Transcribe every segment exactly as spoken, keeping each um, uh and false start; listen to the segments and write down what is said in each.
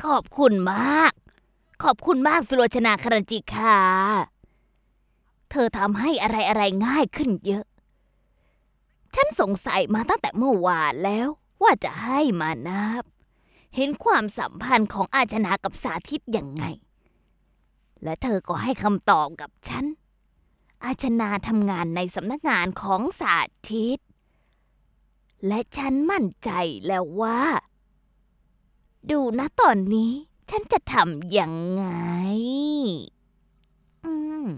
อบคุณมากขอบคุณมากสุโลชนาครัญจิกาเธอทำให้อะไรอะไรง่ายขึ้นเยอะฉันสงสัยมาตั้งแต่เมื่อวานแล้วว่าจะให้มานับเห็นความสัมพันธ์ของอาชนากับสาธิตยังไงและเธอก็ให้คำตอบกับฉันอาชนาทำงานในสำนักงานของสาธิตและฉันมั่นใจแล้วว่าดูนะตอนนี้ฉันจะทำยังไงอืม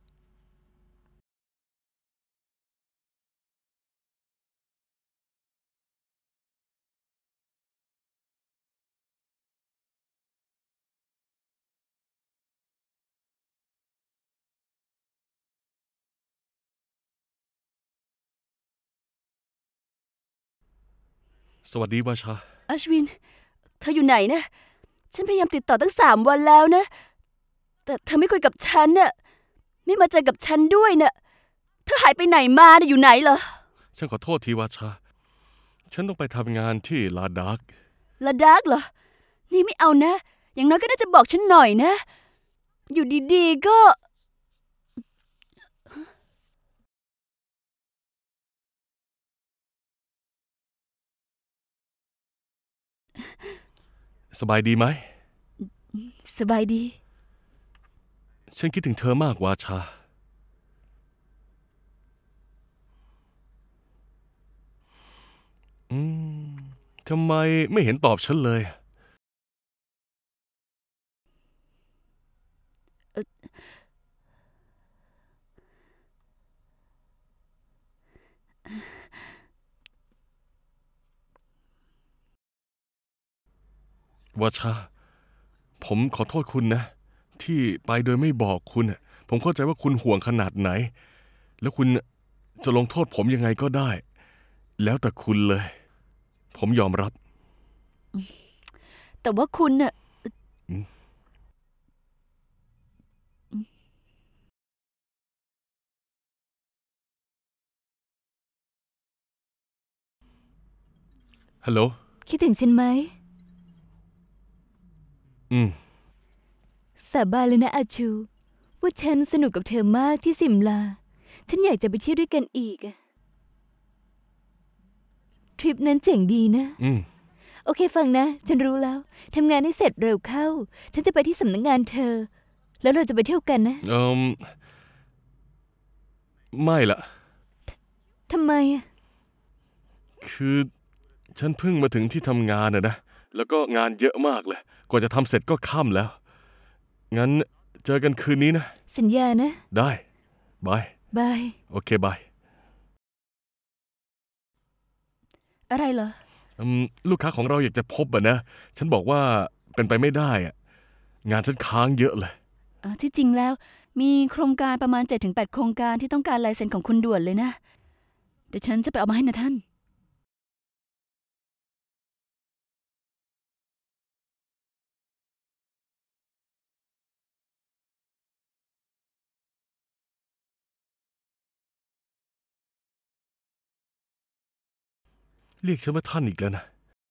สวัสดีวาชาอัชวินเธออยู่ไหนนะฉันพยายามติดต่อตั้งสามวันแล้วนะแต่เธอไม่คุยกับฉันน่ะไม่มาเจอกับฉันด้วยน่ะเธอหายไปไหนมาน่ะอยู่ไหนเหรอฉันขอโทษทีวาชาฉันต้องไปทำงานที่ลาดากลาดากเหรอนี่ไม่เอานะอย่างน้อยก็น่าจะบอกฉันหน่อยนะอยู่ดีๆก็สบายดีไหมสบายดีฉันคิดถึงเธอมากวาชาอืมทำไมไม่เห็นตอบฉันเลยวาชาผมขอโทษคุณนะที่ไปโดยไม่บอกคุณผมเข้าใจว่าคุณห่วงขนาดไหนแล้วคุณจะลงโทษผมยังไงก็ได้แล้วแต่คุณเลยผมยอมรับแต่ว่าคุณน่ะฮัลโหลคิดถึงฉันไหมอืมสาบานเลยนะอาชูว่าฉันสนุกกับเธอมากที่สิมลาฉันอยากจะไปเที่ยวด้วยกันอีกทริปนั้นเจ๋งดีนะอืมโอเคฟังนะฉันรู้แล้วทำงานให้เสร็จเร็วเข้าฉันจะไปที่สำนักงานเธอแล้วเราจะไปเที่ยวกันนะเออไม่ละทำไมอ่ะคือฉันเพิ่งมาถึงที่ทำงานนะนะแล้วก็งานเยอะมากเลยกว่าจะทำเสร็จก็ค่ำแล้วงั้นเจอกันคืนนี้นะสัญญานะได้บายบายโอเคบายอะไรเหรอลูกค้าของเราอยากจะพบอะนะฉันบอกว่าเป็นไปไม่ได้อะงานฉันค้างเยอะเลยที่จริงแล้วมีโครงการประมาณ เจ็ดถึงแปด โครงการที่ต้องการลายเซ็นของคุณด่วนเลยนะเดี๋ยวฉันจะไปเอามาให้นะท่านเรียกฉันว่าท่านอีกแล้วนะ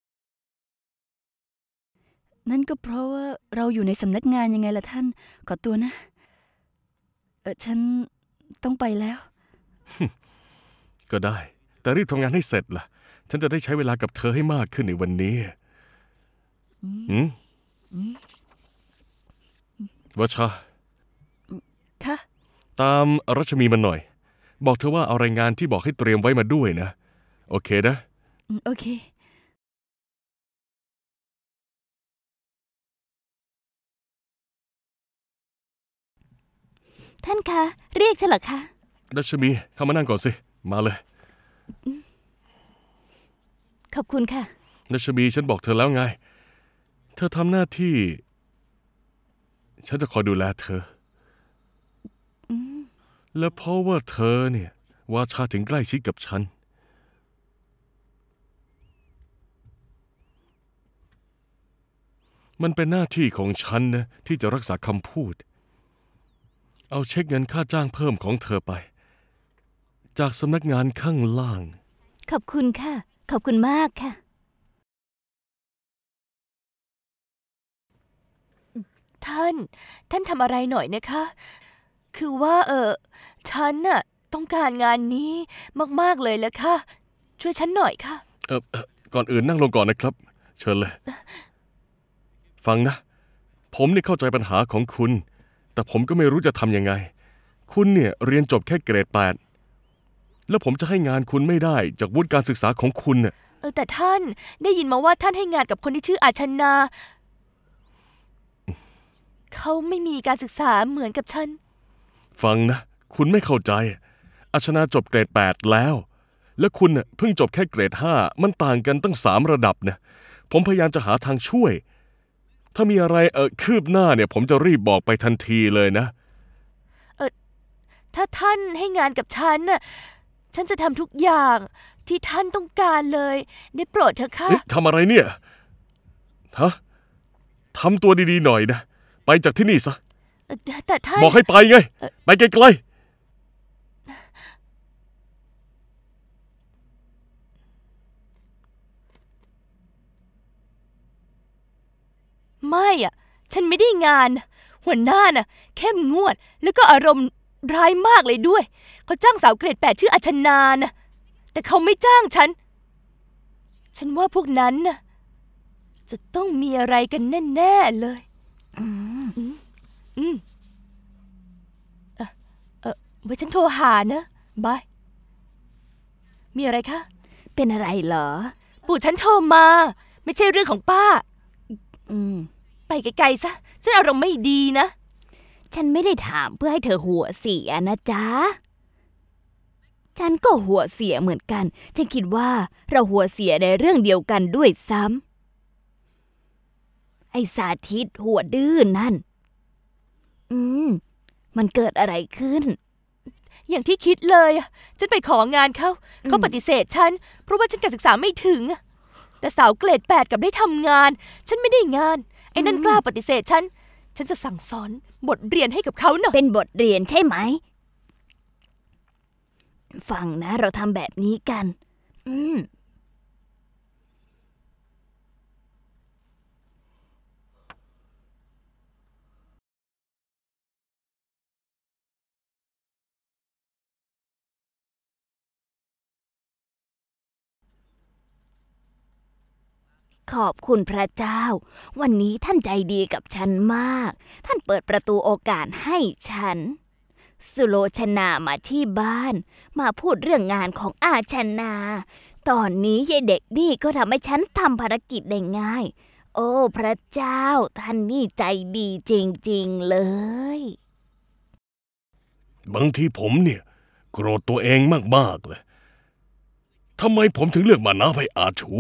นั่นก็เพราะว่าเราอยู่ในสำนักงานยังไงล่ะท่านขอตัวนะเออฉันต้องไปแล้วก็ได้แต่รีบทำงานให้เสร็จล่ะฉันจะได้ใช้เวลากับเธอให้มากขึ้นในวันนี้อืมวชาค่ะตามรัชมีมาหน่อยบอกเธอว่าเอารายงานที่บอกให้เตรียมไว้มาด้วยนะโอเคนะโอเคท่านคะเรียกฉันเหรอคะรัชมีเข้ามานั่งก่อนสิมาเลยขอบคุณค่ะรัชมีฉันบอกเธอแล้วไงเธอทำหน้าที่ฉันจะคอยดูแลเธอและเพราะว่าเธอเนี่ยวาชาถึงใกล้ชิดกับฉันมันเป็นหน้าที่ของฉันนะที่จะรักษาคำพูดเอาเช็คเงินค่าจ้างเพิ่มของเธอไปจากสำนักงานข้างล่างขอบคุณค่ะขอบคุณมากค่ะท่านท่านทำอะไรหน่อยนะคะคือว่าเออฉันน่ะต้องการงานนี้มากๆเลยแล้วค่ะช่วยฉันหน่อยค่ะเออเอ่อก่อนอื่นนั่งลงก่อนนะครับ เชิญเลย ฟังนะ ผมนี่เข้าใจปัญหาของคุณ แต่ผมก็ไม่รู้จะทำยังไง คุณเนี่ยเรียนจบแค่เกรดแปดแล้วผมจะให้งานคุณไม่ได้จากวุฒิการศึกษาของคุณเนี่ยเออแต่ท่านได้ยินมาว่าท่านให้งานกับคนที่ชื่ออาชนาเขาไม่มีการศึกษาเหมือนกับฉันฟังนะคุณไม่เข้าใจอาชนาจบเกรดแปดแล้ว และคุณน่ะเพิ่งจบแค่เกรดห้ามันต่างกันตั้งสามระดับนะผมพยายามจะหาทางช่วย ถ้ามีอะไรเออคืบหน้าเนี่ยผมจะรีบบอกไปทันทีเลยนะเออถ้าท่านให้งานกับฉันน่ะฉันจะทำทุกอย่างที่ท่านต้องการเลยได้โปรดเถอะค่ะทำอะไรเนี่ยฮะทำตัวดีๆหน่อยนะไปจากที่นี่ซะแต่ท่านบอกให้ไปไงไปไกลๆไม่อ่ะฉันไม่ได้งานหัวหน้าน่ะเข้มงวดแล้วก็อารมณ์ร้ายมากเลยด้วยเขาจ้างสาวเกรดแปดชื่ออาชนานะแต่เขาไม่จ้างฉันฉันว่าพวกนั้นน่ะจะต้องมีอะไรกันแน่ๆเลยอืมอืมเออเออไว้ฉันโทรหานะบายมีอะไรคะเป็นอะไรเหรอปู่ฉันโทรมาไม่ใช่เรื่องของป้าอืมไปไกลๆซะฉันอารมณ์ไม่ดีนะฉันไม่ได้ถามเพื่อให้เธอหัวเสียนะจ๊ะฉันก็หัวเสียเหมือนกันฉันคิดว่าเราหัวเสียในเรื่องเดียวกันด้วยซ้ำไอ้สาธิตหัวดื้อนั่นอืมมันเกิดอะไรขึ้นอย่างที่คิดเลยฉันไปของานเขาเขาปฏิเสธฉันเพราะว่าฉันการศึกษาไม่ถึงแต่สาวเกรดแปดกับได้ทำงานฉันไม่ได้งานไอ้นั่นกล้าปฏิเสธฉันฉันจะสั่งสอนบทเรียนให้กับเขาหน่อยเป็นบทเรียนใช่ไหมฟังนะเราทำแบบนี้กันอืมขอบคุณพระเจ้าวันนี้ท่านใจดีกับฉันมากท่านเปิดประตูโอกาสให้ฉันสุโลชนามาที่บ้านมาพูดเรื่องงานของอาชนาตอนนี้ยายเด็กนี่ก็ทำให้ฉันทำภารกิจได้ง่ายโอ้พระเจ้าท่านนี่ใจดีจริงๆเลยบางทีผมเนี่ยโกรธตัวเองมากๆเลยทำไมผมถึงเลือกมานะให้อาชู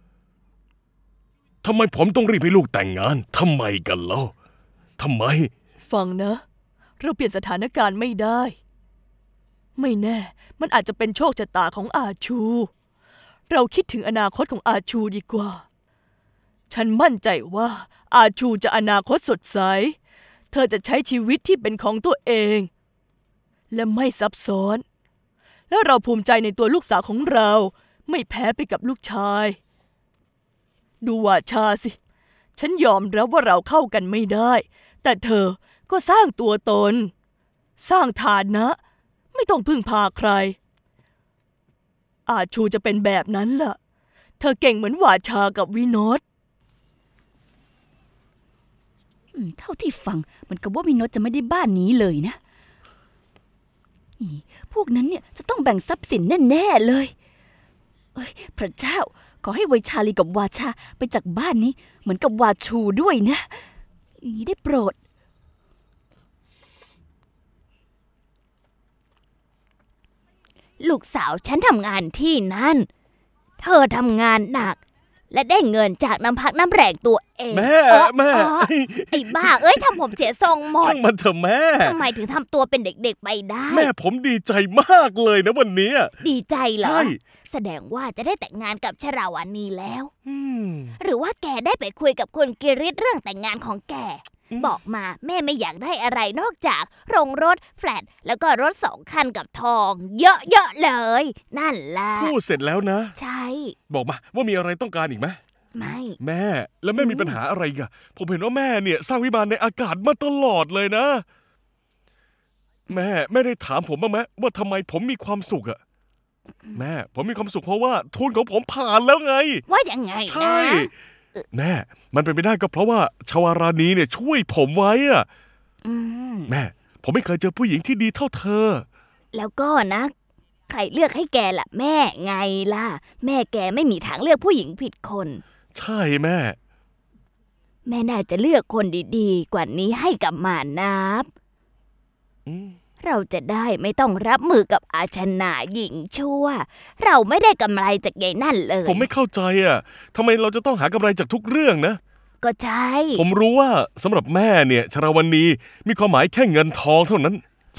ทำไมผมต้องรีบให้ลูกแต่งงานทำไมกันเล่าทำไมฟังนะเราเปลี่ยนสถานการณ์ไม่ได้ไม่แน่มันอาจจะเป็นโชคชะตาของอาชูเราคิดถึงอนาคตของอาชูดีกว่าฉันมั่นใจว่าอาชูจะอนาคตสดใสเธอจะใช้ชีวิตที่เป็นของตัวเองและไม่ซับซ้อนและเราภูมิใจในตัวลูกสาวของเราไม่แพ้ไปกับลูกชายดูว่าชาสิฉันยอมรับว่าเราเข้ากันไม่ได้แต่เธอก็สร้างตัวตนสร้างฐานะไม่ต้องพึ่งพาใครอาชูจะเป็นแบบนั้นล่ะเธอเก่งเหมือนวาชากับวิโนตเท่าที่ฟังมันกับว่าวิโนตจะไม่ได้บ้านนี้เลยนะพวกนั้นเนี่ยจะต้องแบ่งทรัพย์สินแน่ๆเลยเอ้ยพระเจ้าขอให้ไวชาลีกับวาชาไปจากบ้านนี้เหมือนกับวาชูด้วยนะได้โปรดลูกสาวฉันทำงานที่นั่นเธอทำงานหนักและได้เงินจากน้ำพักน้ำแรงตัวเองแม่แม่ไอ้บ้าเอ้ยทำผมเสียทรงหมดช่างมันเถอะแม่ทำไมถึงทำตัวเป็นเด็กๆไปได้แม่ผมดีใจมากเลยนะวันนี้ดีใจเหรอแสดงว่าจะได้แต่งงานกับชราวานีแล้วหรือว่าแกได้ไปคุยกับคุณกิริตเรื่องแต่งงานของแกบอกมาแม่ไม่อยากได้อะไรนอกจากโรงรถแฟลตแล้วก็รถสองคันกับทองเยอะๆเลยนั่นแหละพูดเสร็จแล้วนะใช่บอกมาว่ามีอะไรต้องการอีกไหมไม่แม่แล้วแม่มีปัญหาอะไรกะผมเห็นว่าแม่เนี่ยสร้างวิมานในอากาศมาตลอดเลยนะ แม่ไม่ได้ถามผมบ้างไหมว่าทำไมผมมีความสุขอะแม่ผมมีความสุขเพราะว่าทุนของผมผ่านแล้วไงว่ายังไงนะใช่แม่มันเป็นไปได้ก็เพราะว่าชวารานีเนี่ยช่วยผมไว้อะอืมแม่ผมไม่เคยเจอผู้หญิงที่ดีเท่าเธอแล้วก็นะ ใครเลือกให้แกล่ะแม่ไงล่ะ แม่แกไม่มีทางเลือกผู้หญิงผิดคนใช่แม่แม่น่าจะเลือกคนดีๆ กว่านี้ให้กับมานับอืมเราจะได้ไม่ต้องรับมือกับอาชนาหญิงชั่ว เราไม่ได้กำไรจากยายนั่นเลยผมไม่เข้าใจอ่ะทำไมเราจะต้องหากำไรจากทุกเรื่องนะก็ใช่ผมรู้ว่าสำหรับแม่เนี่ยชราวันนีมีความหมายแค่เงินทองเท่านั้นใช่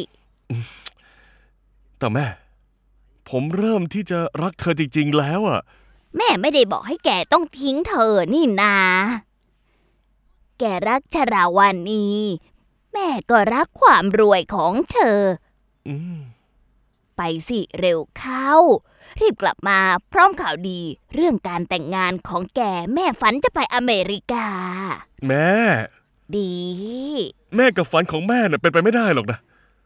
แต่แม่ ผมเริ่มที่จะรักเธอจริงๆแล้วอ่ะแม่ไม่ได้บอกให้แกต้องทิ้งเธอนี่นา แกรักชราวานีแม่ก็รักความรวยของเธออืมไปสิเร็วเข้า รีบกลับมาพร้อมข่าวดีเรื่องการแต่งงานของแกแม่ฝันจะไปอเมริกาแม่ดีแม่กับฝันของแม่น่ะเป็นไปไม่ได้หรอกนะ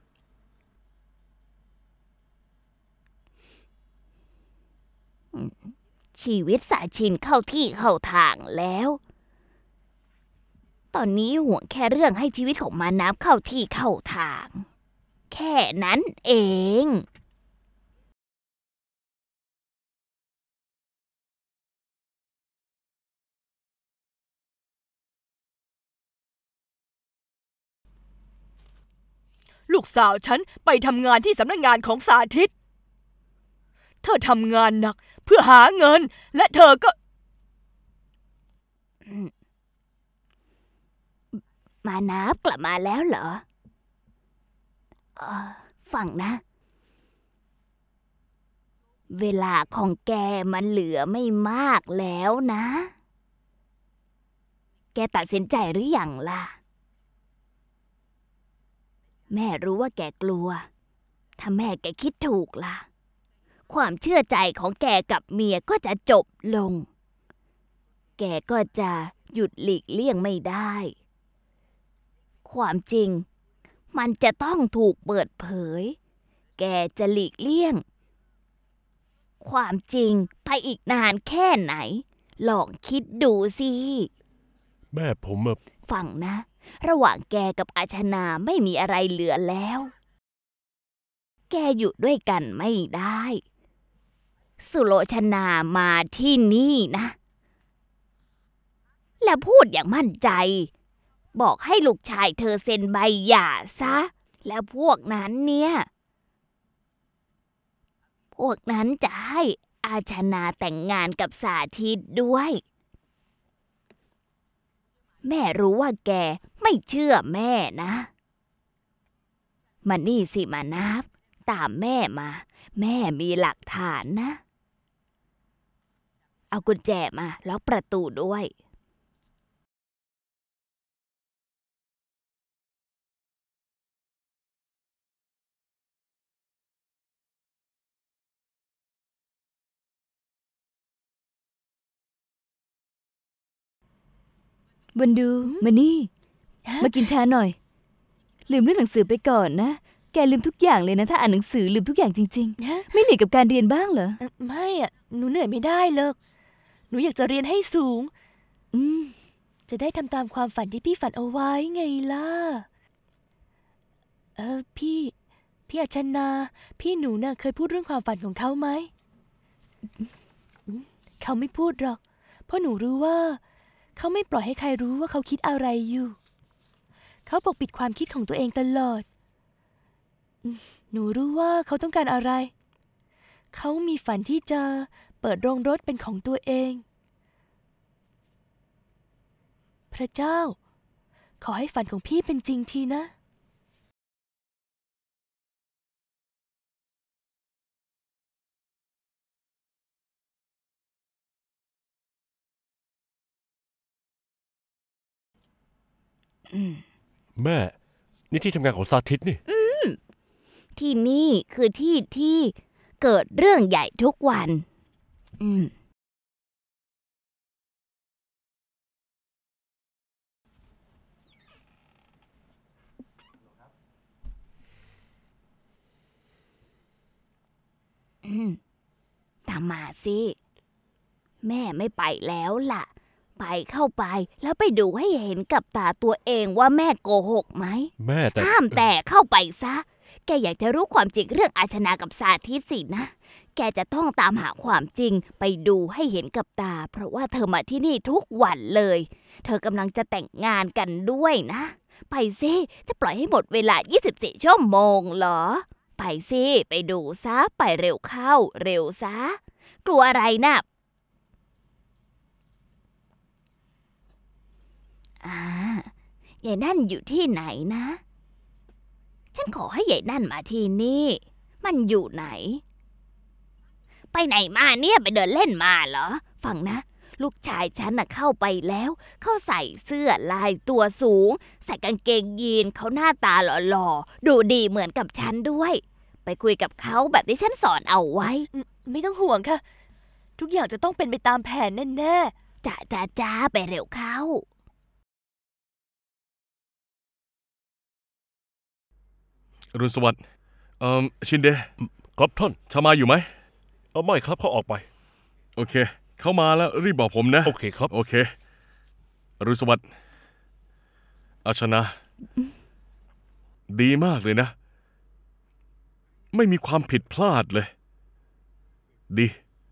ชีวิตสาชินเข้าที่เข้าทางแล้ว ตอนนี้ห่วงแค่เรื่องให้ชีวิตของมานับเข้าที่เข้าทาง แค่นั้นเองลูกสาวฉันไปทำงานที่สำนักงานของสาธิต เธอทำงานหนักเพื่อหาเงิน และเธอก็มานับกลับมาแล้วเหรอเออฟังนะ เวลาของแกมันเหลือไม่มากแล้วนะ แกตัดสินใจหรืออยังล่ะ แม่รู้ว่าแกกลัว ถ้าแม่แกคิดถูกล่ะ ความเชื่อใจของแกกับเมียก็จะจบลง แกก็จะหยุดหลีกเลี่ยงไม่ได้ ความจริงมันจะต้องถูกเปิดเผย แกจะหลีกเลี่ยง ความจริงไปอีกนานแค่ไหน ลองคิดดูสิแม่ผมอะฟังนะ ระหว่างแกกับอาชนาไม่มีอะไรเหลือแล้ว แกอยู่ด้วยกันไม่ได้ สุโลชนามาที่นี่นะ และพูดอย่างมั่นใจ บอกให้ลูกชายเธอเซ็นใบหย่าซะ แล้วพวกนั้นเนี่ย พวกนั้นจะให้อาชนาแต่งงานกับสาธิตด้วย แม่รู้ว่าแกไม่เชื่อแม่นะมานี่สิมานับ ตามแม่มา แม่มีหลักฐานนะ เอากุญแจมาล็อกประตูด้วยบันดูมานี่ มากินชาหน่อย ลืมเรื่องหนังสือไปก่อนนะ แกลืมทุกอย่างเลยนะถ้าอ่านหนังสือลืมทุกอย่างจริงฮะๆ ไม่เหนื่อยกับการเรียนบ้างเหรอเอ่อไม่อะหนูเหนื่อยไม่ได้หรอกหนูอยากจะเรียนให้สูงอืมจะได้ทำตามความฝันที่พี่ฝันเอาไว้ไงล่ะ เออพี่ พี่อาชนา พี่หนูน่ะเคยพูดเรื่องความฝันของเขาไหมอืมเขาไม่พูดหรอก เพราะหนูรู้ว่า เขาไม่ปล่อยให้ใครรู้ว่าเขาคิดอะไรอยู่ เขาปกปิดความคิดของตัวเองตลอดอืมหนูรู้ว่าเขาต้องการอะไร เขามีฝันที่จะเปิดโรงรถเป็นของตัวเอง พระเจ้า ขอให้ฝันของพี่เป็นจริงทีนะแม่ นี่ที่ทำงานของสาธิตนี่ที่นี่คือที่ที่เกิดเรื่องใหญ่ทุกวัน อืมามมาสิแม่ไม่ไปแล้วล่ะไปเข้าไปแล้วไปดูให้เห็นกับตาตัวเองว่าแม่โกหกไหมแม่แต่ห้ามแต่เข้าไปซะแกอยากจะรู้ความจริงเรื่องอาชนากับสาธิตสินะแกจะต้องตามหาความจริงไปดูให้เห็นกับตาเพราะว่าเธอมาที่นี่ทุกวันเลยเธอกำลังจะแต่งงานกันด้วยนะไปสิจะปล่อยให้หมดเวลายี่สิบสี่ชั่วโมงเหรอไปสิไปดูซะไปเร็วเข้าเร็วซะกลัวอะไรนะ่ะอ่ายายนั่นอยู่ที่ไหนนะฉันขอให้ยายนั่นมาที่นี่มันอยู่ไหนไปไหนมาเนี่ยไปเดินเล่นมาเหรอฟังนะลูกชายฉันน่ะเข้าไปแล้วเขาใส่เสื้อลายตัวสูงใส่กางเกงยีนเขาหน้าตาหล่อๆดูดีเหมือนกับฉันด้วยไปคุยกับเขาแบบที่ฉันสอนเอาไว้ไม่ต้องห่วงค่ะทุกอย่างจะต้องเป็นไปตามแผนแน่ๆจ้าจ้าจ้าไปเร็วเข้าอรุณสวัสดิ์เอ่อชินเดะครับท่านชามาอยู่ไหมเออไม่ครับเขาออกไปโอเคเขามาแล้วรีบบอกผมนะโอเคครับโอเคอรุณสวัสดิ์อาชนาดีมากเลยนะไม่มีความผิดพลาดเลยดี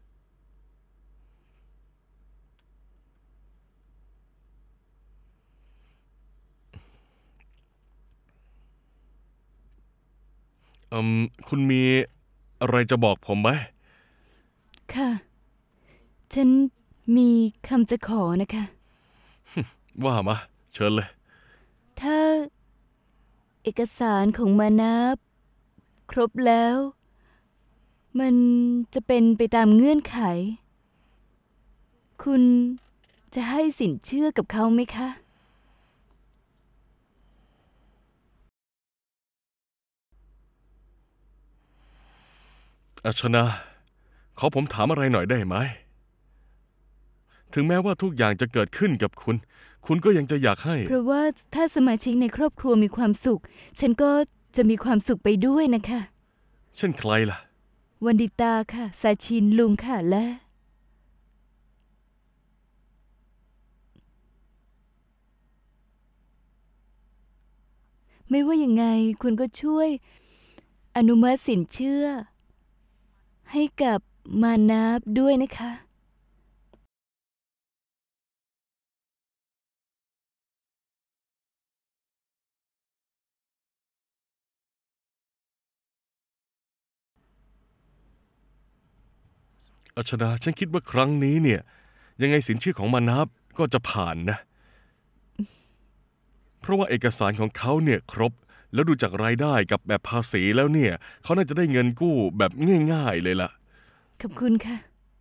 อืมคุณมีอะไรจะบอกผมไหมค่ะฉันมีคำจะขอนะคะว่ามาเชิญเลยถ้าเอกสารของมานับครบแล้วมันจะเป็นไปตามเงื่อนไขคุณจะให้สินเชื่อกับเขาไหมคะอาชนาขอผมถามอะไรหน่อยได้ไหมถึงแม้ว่าทุกอย่างจะเกิดขึ้นกับคุณคุณก็ยังจะอยากให้เพราะว่าถ้าสมาชิกในครอบครัวมีความสุขฉันก็จะมีความสุขไปด้วยนะคะเช่นใครล่ะวันดิตาค่ะสาชินลุงค่ะและไม่ว่ายังไงคุณก็ช่วยอนุมัติสินเชื่อให้กับมานับด้วยนะคะอาชนาฉันคิดว่าครั้งนี้เนี่ยยังไงสินเชื่อของมานับก็จะผ่านนะเพราะว่าเอกสารของเขาเนี่ยครบแล้วดูจากรายได้กับแบบภาษีแล้วเนี่ยเขาน่าจะได้เงินกู้แบบง่ายๆเลยล่ะขอบคุณค่ะ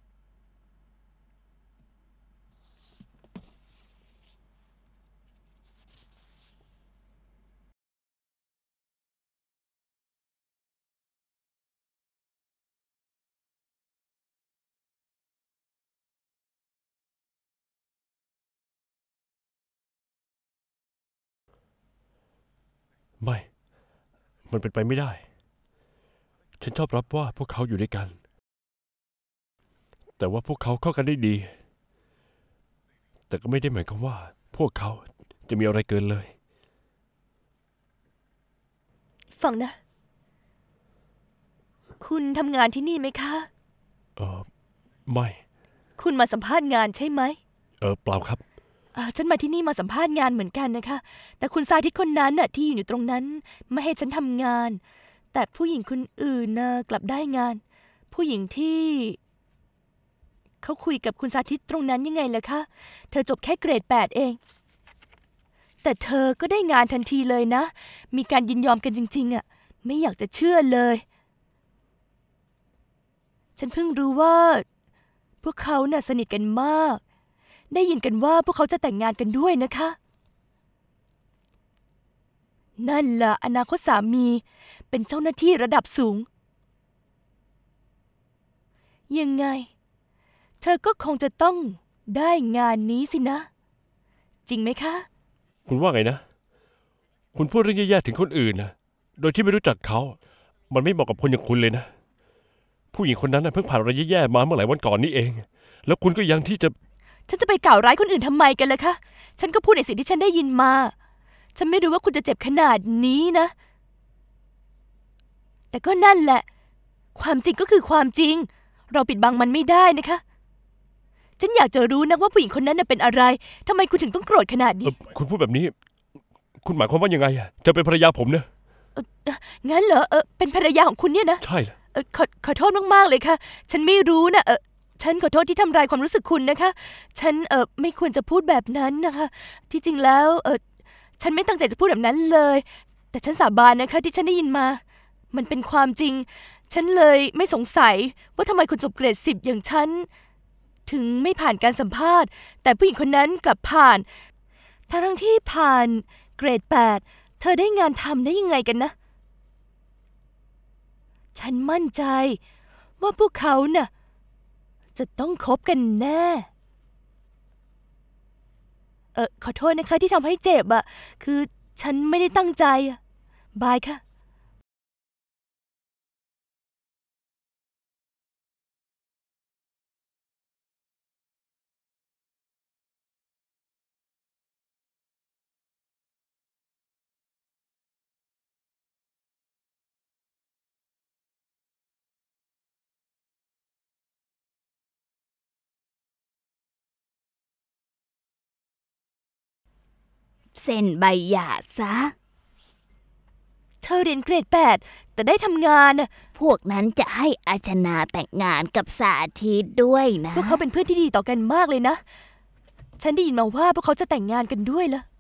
ไม่มันเป็นไปไม่ได้ฉันชอบรับว่าพวกเขาอยู่ด้วยกันแต่ว่าพวกเขาเข้ากันได้ดีแต่ก็ไม่ได้หมายความว่าพวกเขาจะมีอะไรเกินเลยฟังนะคุณทำงานที่นี่ไหมคะเออไม่คุณมาสัมภาษณ์งานใช่ไหมเออเปล่าครับฉันมาที่นี่มาสัมภาษณ์งานเหมือนกันนะคะแต่คุณสาธิตคนนั้นน่ะที่อยู่ตรงนั้นไม่ให้ฉันทำงานแต่ผู้หญิงคนอื่นน่ะกลับได้งานผู้หญิงที่เขาคุยกับคุณสาธิตตรงนั้นยังไงล่ะคะเธอจบแค่เกรดแปดเองแต่เธอก็ได้งานทันทีเลยนะมีการยินยอมกันจริงๆอ่ะไม่อยากจะเชื่อเลยฉันเพิ่งรู้ว่าพวกเขาน่ะสนิทกันมากได้ยินกันว่าพวกเขาจะแต่งงานกันด้วยนะคะนั่นล่ะอนาคตสามีเป็นเจ้าหน้าที่ระดับสูงยังไงเธอก็คงจะต้องได้งานนี้สินะจริงไหมคะคุณว่าไงนะคุณพูดเรื่องแย่ๆถึงคนอื่นนะโดยที่ไม่รู้จักเขามันไม่เหมาะกับคนอย่างคุณเลยนะผู้หญิงคนนั้นน่ะเพิ่งผ่านอะไรแย่ๆมาเมื่อหลายวันก่อนนี้เอง แล้วคุณก็ยังที่จะฉันจะไปกล่าวร้ายคนอื่นทำไมกันล่ะคะ ฉันก็พูดในสิ่งที่ฉันได้ยินมา ฉันไม่รู้ว่าคุณจะเจ็บขนาดนี้นะ แต่ก็นั่นแหละ ความจริงก็คือความจริง เราปิดบังมันไม่ได้นะคะ ฉันอยากจะรู้นะว่าผู้หญิงคนนั้นน่ะเป็นอะไรทำไมคุณถึงต้องโกรธขนาดเอนี้อคุณพูดแบบนี้ คุณหมายความว่ายังไงอะจะเป็นภรรยาผมเนะงั้นเหรอเออเป็นภรรยาของคุณเนี่ยนะใช่เหรอเออขอขอโทษมากๆเลยค่ะ ฉันไม่รู้นะเออฉันขอโทษที่ทำลายความรู้สึกคุณนะคะ ฉันเออไม่ควรจะพูดแบบนั้นนะคะ ที่จริงแล้วเออฉันไม่ตั้งใจจะพูดแบบนั้นเลย แต่ฉันสาบานนะคะที่ฉันได้ยินมา มันเป็นความจริง ฉันเลยไม่สงสัยว่าทำไมคนจบเกรดสิบอย่างฉันถึงไม่ผ่านการสัมภาษณ์ แต่ผู้หญิงคนนั้นกลับผ่านทั้งที่ผ่านเกรดแปดเธอได้งานทำได้ยังไงกันนะ ฉันมั่นใจว่าพวกเขาน่ะจะต้องคบกันแน่ เออขอโทษนะคะที่ทำให้เจ็บอะคือฉันไม่ได้ตั้งใจอะบายค่ะเซ็นใบหย่าซะเธอเรียนเกรดแปดแต่ได้ทำงานน่ะพวกนั้นจะให้อาชนาแต่งงานกับสาธิตด้วยนะพวกเขาเป็นเพื่อนที่ดีต่อกันมากเลยนะ ฉันได้ยินมาว่าพวกเขาจะแต่งงานกันด้วยละ